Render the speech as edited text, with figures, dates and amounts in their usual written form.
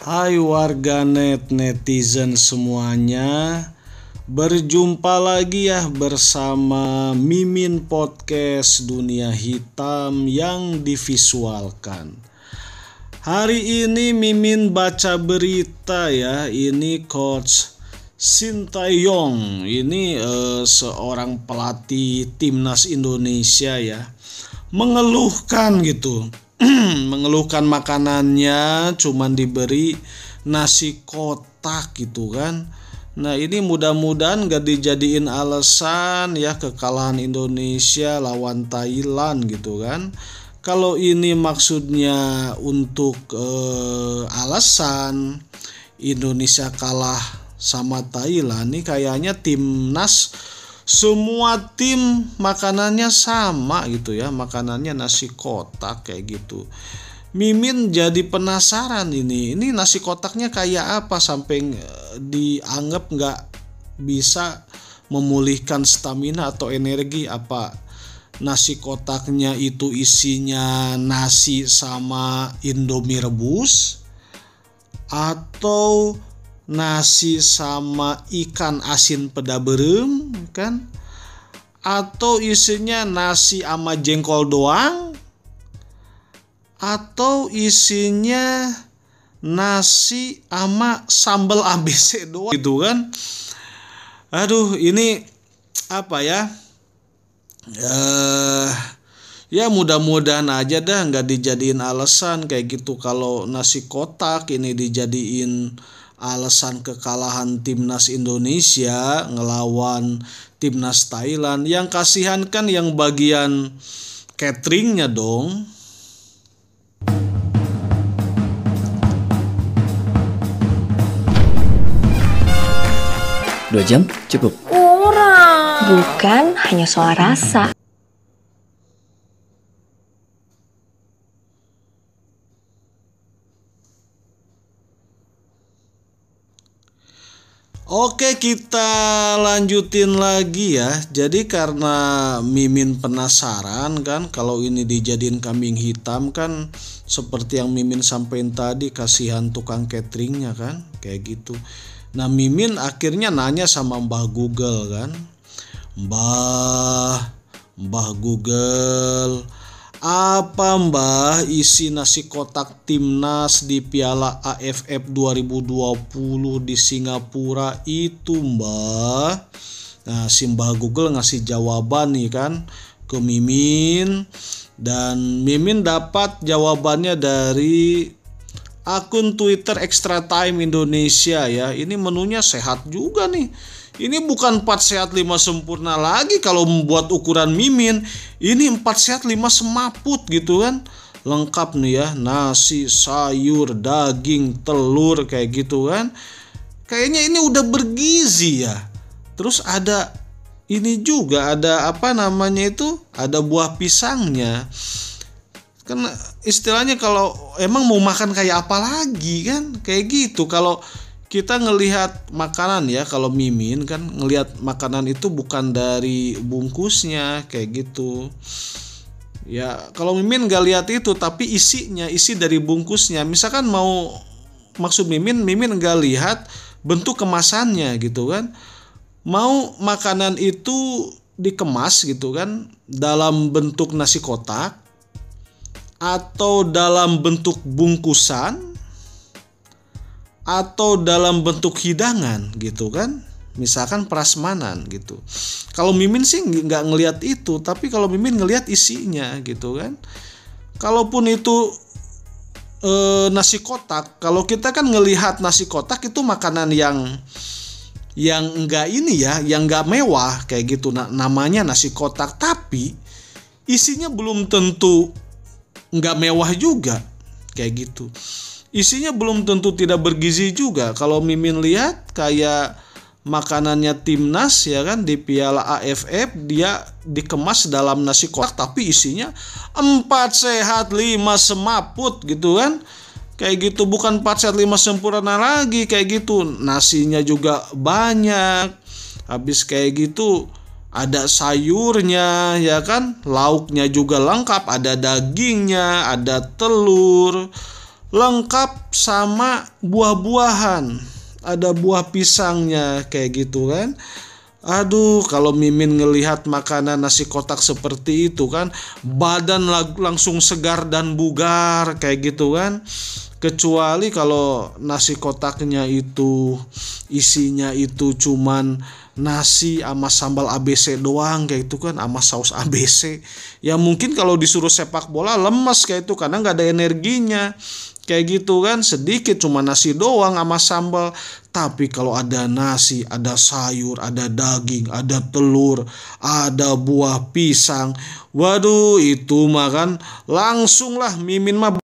Hai warganet netizen semuanya, berjumpa lagi ya bersama Mimin Podcast Dunia Hitam yang divisualkan. Hari ini Mimin baca berita ya, ini Coach Sintayong, ini seorang pelatih timnas Indonesia ya, mengeluhkan gitu. Mengeluhkan makanannya cuman diberi nasi kotak gitu kan. Nah ini mudah-mudahan gak dijadiin alasan ya kekalahan Indonesia lawan Thailand gitu kan. Kalau ini maksudnya untuk alasan Indonesia kalah sama Thailand, nih kayaknya timnas semua tim makanannya sama gitu ya, makanannya nasi kotak kayak gitu. Mimin jadi penasaran ini nasi kotaknya kayak apa sampai dianggap nggak bisa memulihkan stamina atau energi. Apa nasi kotaknya itu isinya nasi sama Indomie rebus, atau nasi sama ikan asin peda berem kan, atau isinya nasi sama jengkol doang, atau isinya nasi sama sambal ABC doang gitu kan. Aduh ini apa ya, ya mudah-mudahan aja dah nggak dijadiin alasan kayak gitu. Kalau nasi kotak ini dijadiin alasan kekalahan timnas Indonesia ngelawan timnas Thailand, yang kasihan kan yang bagian cateringnya dong. Dua jam cukup? Bukan hanya soal rasa. Oke, kita lanjutin lagi ya. Jadi karena Mimin penasaran kan, kalau ini dijadiin kambing hitam kan seperti yang Mimin sampaikan tadi, kasihan tukang cateringnya kan, kayak gitu. Nah Mimin akhirnya nanya sama Mbah Google kan, Mbah Google, apa Mbah isi nasi kotak timnas di Piala AFF 2020 di Singapura itu Mbah? Nah si Mbah Google ngasih jawaban nih kan ke Mimin, dan Mimin dapat jawabannya dari akun Twitter Extra Time Indonesia ya. Ini menunya sehat juga nih. Ini bukan 4 sehat 5 sempurna lagi kalau membuat ukuran Mimin. Ini 4 sehat 5 semaput gitu kan. Lengkap nih ya, nasi, sayur, daging, telur kayak gitu kan. Kayaknya ini udah bergizi ya. Terus ada ini juga, ada apa namanya itu, ada buah pisangnya. Kan istilahnya kalau emang mau makan kayak apa lagi kan, kayak gitu. Kalau kita ngelihat makanan ya, kalau Mimin kan ngelihat makanan itu bukan dari bungkusnya kayak gitu ya. Kalau Mimin gak lihat itu, tapi isinya, isi dari bungkusnya. Misalkan mau, maksud Mimin gak lihat bentuk kemasannya gitu kan. Mau makanan itu dikemas gitu kan dalam bentuk nasi kotak atau dalam bentuk bungkusan atau dalam bentuk hidangan gitu kan, misalkan prasmanan gitu. Kalau Mimin sih nggak ngelihat itu, tapi kalau Mimin ngelihat isinya gitu kan. Kalaupun itu nasi kotak, kalau kita kan ngelihat nasi kotak itu makanan yang enggak ini ya, yang enggak mewah kayak gitu. Namanya nasi kotak, tapi isinya belum tentu enggak mewah juga kayak gitu. Isinya belum tentu tidak bergizi juga. Kalau Mimin lihat kayak makanannya timnas ya kan di Piala AFF, dia dikemas dalam nasi kotak tapi isinya 4 sehat 5 semaput gitu kan. Kayak gitu, bukan 4 sehat 5 sempurna lagi kayak gitu. Nasinya juga banyak. Habis kayak gitu ada sayurnya ya kan, lauknya juga lengkap, ada dagingnya, ada telur, lengkap sama buah-buahan. Ada buah pisangnya kayak gitu kan. Aduh, kalau Mimin ngelihat makanan nasi kotak seperti itu kan, badan langsung segar dan bugar kayak gitu kan. Kecuali kalau nasi kotaknya itu isinya itu cuman nasi sama sambal ABC doang kayak itu kan, sama saus ABC. Ya mungkin kalau disuruh sepak bola lemes kayak itu karena nggak ada energinya. Kayak gitu kan, sedikit cuma nasi doang sama sambal. Tapi kalau ada nasi, ada sayur, ada daging, ada telur, ada buah pisang. Waduh, itu mah kan langsung lah Mimin mah